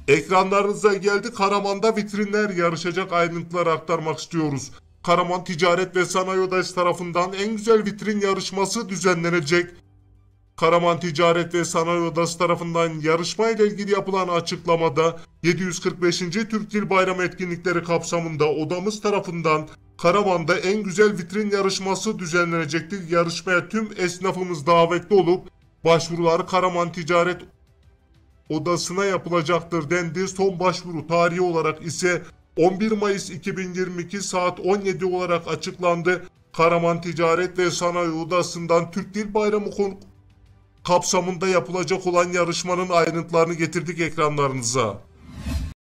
Ekranlarınıza geldi. Karaman'da vitrinler yarışacak, ayrıntıları aktarmak istiyoruz. Karaman Ticaret ve Sanayi Odası tarafından en güzel vitrin yarışması düzenlenecek. Karaman Ticaret ve Sanayi Odası tarafından yarışma ile ilgili yapılan açıklamada 745. Türk Dil Bayramı etkinlikleri kapsamında odamız tarafından Karaman'da en güzel vitrin yarışması düzenlenecektir. Yarışmaya tüm esnafımız davetli olup başvuruları Karaman Ticaret Odası'na yapılacaktır dendi. Son başvuru tarihi olarak ise 11 Mayıs 2022 saat 17 olarak açıklandı. Karaman Ticaret ve Sanayi Odası'ndan Türk Dil Bayramı kapsamında yapılacak olan yarışmanın ayrıntılarını getirdik ekranlarınıza.